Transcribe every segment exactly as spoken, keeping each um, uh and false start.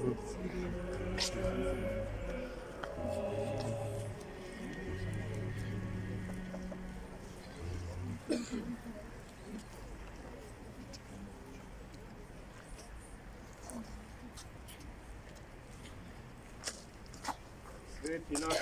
Sveti naš,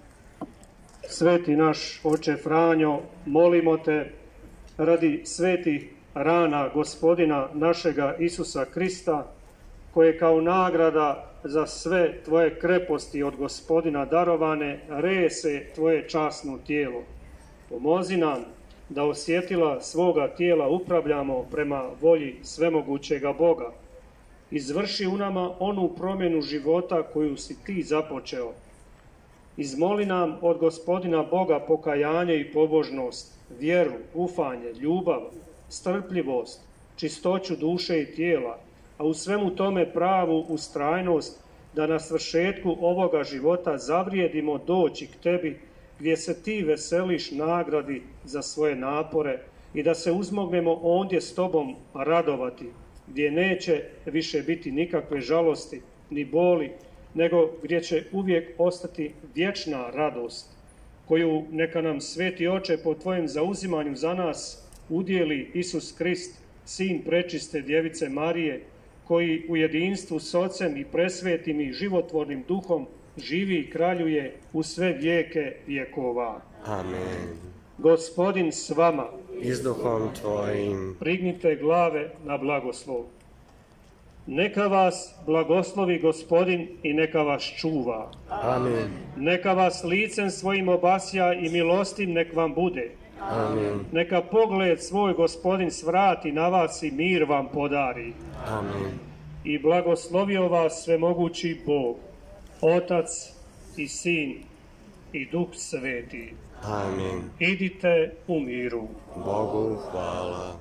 sveti naš Oče Franjo, molimo te radi svetih rana Gospodina našega Isusa Krista, koje kao nagrada za sve tvoje kreposti od Gospodina darovane rese tvoje časno tijelo. Pomozi nam da osjetila svoga tijela upravljamo prema volji svemogućega Boga. Izvrši u nama onu promjenu života koju si ti započeo. Izmoli nam od Gospodina Boga pokajanje i pobožnost, vjeru, ufanje, ljubav, strpljivost, čistoću duše i tijela, a u svemu tome pravu ustrajnost, da na svršetku ovoga života zavrijedimo doći k tebi, gdje se ti veseliš nagradi za svoje napore i da se uzmognemo ondje s tobom radovati, gdje neće više biti nikakve žalosti ni boli, nego gdje će uvijek ostati vječna radost, koju neka nam sveti Oče po tvojem zauzimanju za nas udjeli Isus Krist, sin prečiste djevice Marije, koji u jedinstvu s Ocem i presvetim i životvornim duhom živi i kraljuje u sve vijeke vjekova. Amen. Gospodin s vama. I s duhom tvojim. Prignite glave na blagoslov. Neka vas blagoslovi Gospodin i neka vas čuva. Amen. Neka vas licem svojim obasja i milostim nek vam bude. Amen. Neka pogled svoj Gospodin svrati na vas i mir vam podari. Amen. I blagoslovio vas svemogući Bog, Otac i Sin i Duh Sveti. Amen. Idite u miru. Bogu hvala.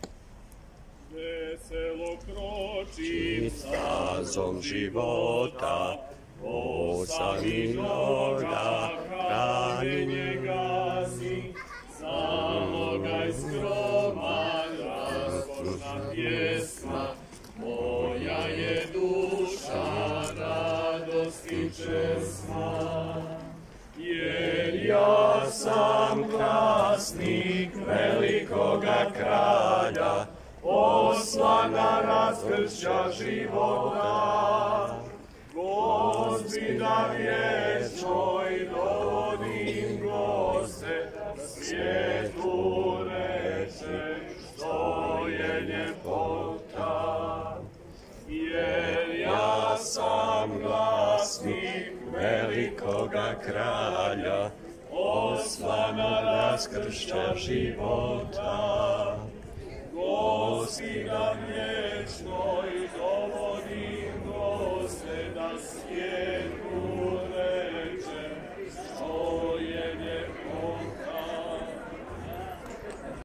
Veselo kroči stazom života, osami noga, hranjenje gazi, zalogaj skroman, raskošna pjesma, moja je duša radosti česma. Jer ja sam krasnik velikoga kralja, poslan na raskršća života. Gospida vječnoj dovodim goste, svijetu reče što je ljepota. Jer ja sam glasnik velikoga kralja, poslan na raskršća života. Gospida vječnoj dovodim goste, da svijet